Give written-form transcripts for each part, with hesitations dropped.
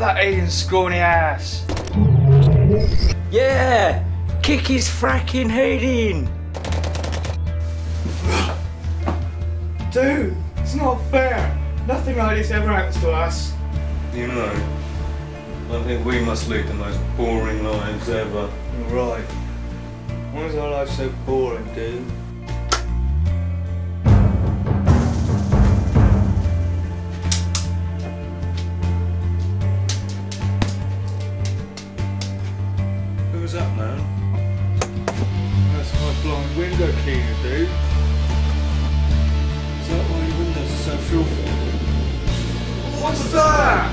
that alien's scrawny ass. Yeah! Kick his fracking head in! Dude, it's not fair. Nothing like this ever happens to us. You know, I think we must lead the most boring lives ever. You're right. Why is our life so boring, dude? Who's that, man? That's my blind window cleaner, dude. Is that why your windows are so filthy? What's that?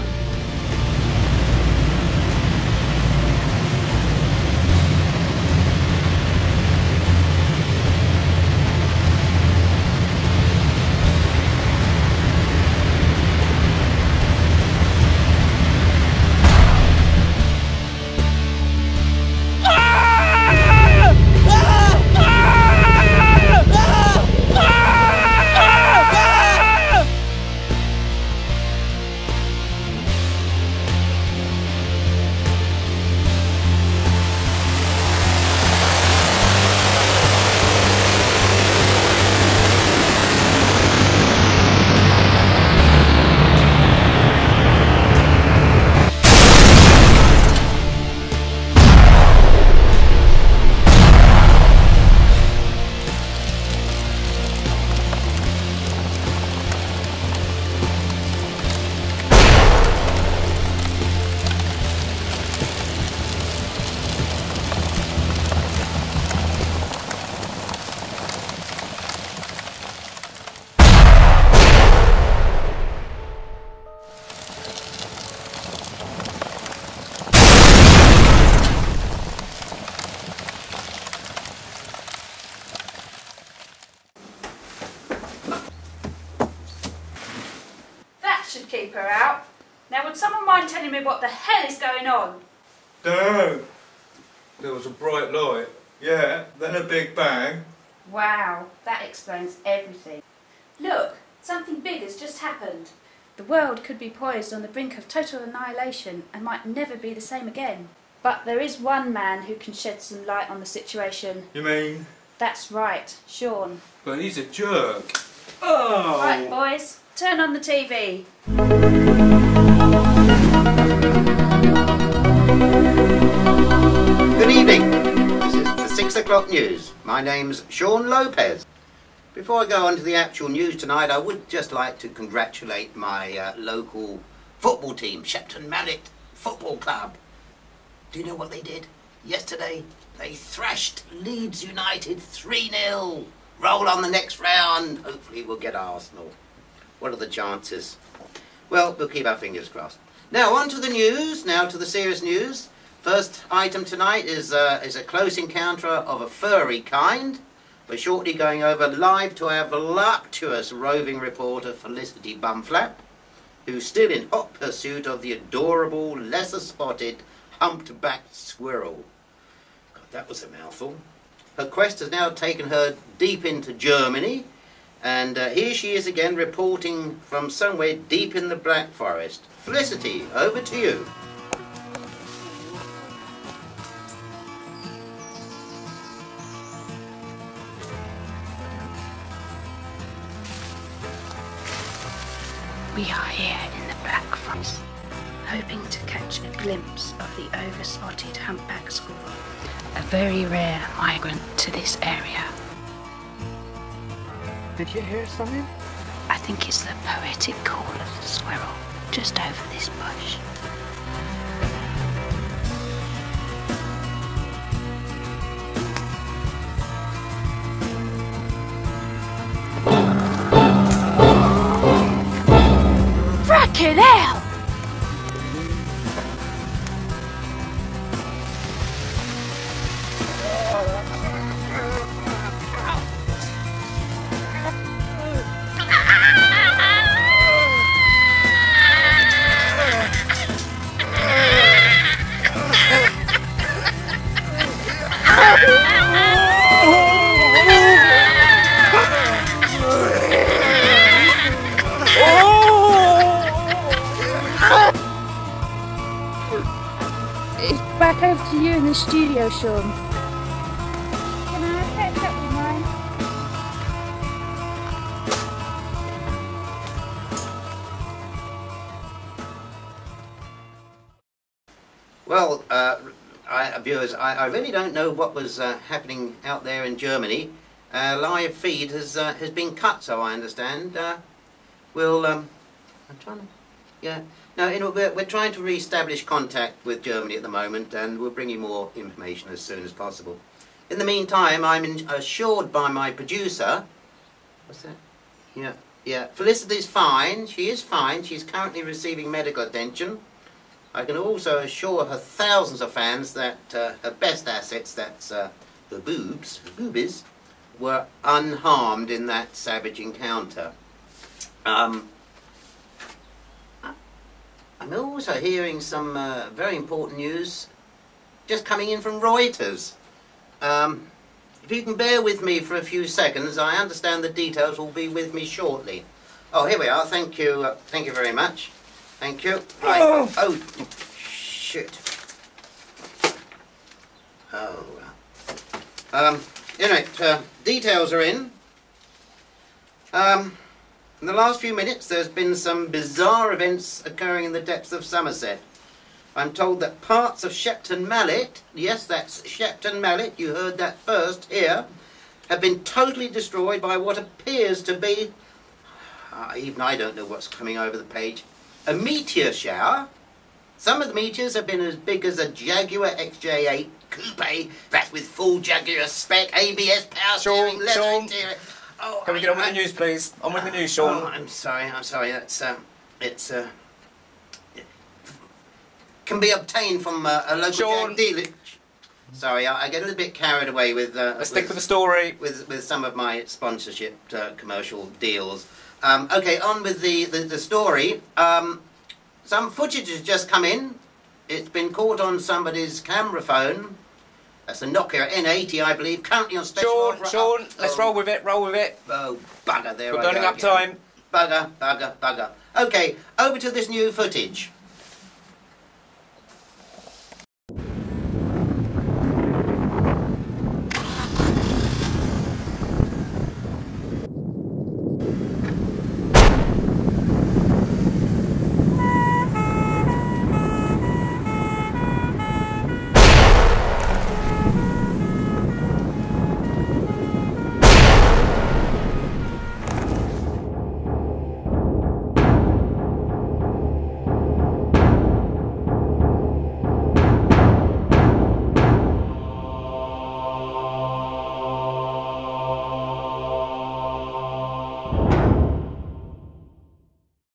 Should keep her out. Now would someone mind telling me what the hell is going on? Dunno. There was a bright light. Yeah, then a big bang. Wow, that explains everything. Look, something big has just happened. The world could be poised on the brink of total annihilation and might never be the same again. But there is one man who can shed some light on the situation. You mean? That's right, Sean. But he's a jerk. Oh! Right, boys, turn on the TV. Good evening. This is the 6 o'clock news. My name's Sean Lopez. Before I go on to the actual news tonight, I would just like to congratulate my local football team, Shepton Mallet Football Club. Do you know what they did? Yesterday, they thrashed Leeds United 3-0. Roll on the next round. Hopefully we'll get Arsenal. What are the chances? Well, we'll keep our fingers crossed. Now, on to the news. Now to the serious news. First item tonight is a close encounter of a furry kind. We're shortly going over live to our voluptuous roving reporter Felicity Bumflap, who's still in hot pursuit of the adorable, lesser-spotted, humped-backed squirrel. God, that was a mouthful. Her quest has now taken her deep into Germany, and here she is again reporting from somewhere deep in the Black Forest. Felicity, over to you. We are here in the Black Forest, hoping to catch a glimpse of the overspotted humpback squirrel, a very rare migrant to this area. Did you hear something? I think it's the poetic call of the squirrel just over this bush. Fracking hell! back over to you in the studio, Sean. Can I catch up with mine? Well, viewers, I really don't know what was happening out there in Germany. Live feed has been cut, so I understand. We'll I'm trying to, yeah. No, we're trying to re-establish contact with Germany at the moment, and we'll bring you more information as soon as possible. In the meantime, I'm assured by my producer. What's that? Yeah. Felicity's fine. She is fine. She's currently receiving medical attention. I can also assure her thousands of fans that her best assets, that's her boobies, were unharmed in that savage encounter. I'm also hearing some very important news just coming in from Reuters. If you can bear with me for a few seconds, I understand the details will be with me shortly. Oh, here we are. Thank you very much. Thank you. Right. Oh, shit. Oh. Details are in. In the last few minutes, there's been some bizarre events occurring in the depths of Somerset. I'm told that parts of Shepton Mallet, yes, that's Shepton Mallet, you heard that first here, have been totally destroyed by what appears to be, even I don't know what's coming over the page, a meteor shower. Some of the meteors have been as big as a Jaguar XJ8 coupe, that's with full Jaguar spec, ABS, power steering, leather interior. Oh, Can we get on with the news, please? On with the news, Sean. Oh, I'm sorry. That's it can be obtained from a local Sean. dealer. Sorry, I get a little bit carried away with. Let's stick with the story. With some of my sponsorship commercial deals. Okay, on with the story. Some footage has just come in. It's been caught on somebody's camera phone. That's a Nokia N80, I believe, currently on special offer. Sean, let's roll with it, Oh, bugger, there We're I go burning up again. time. Bugger. Okay, over to this new footage.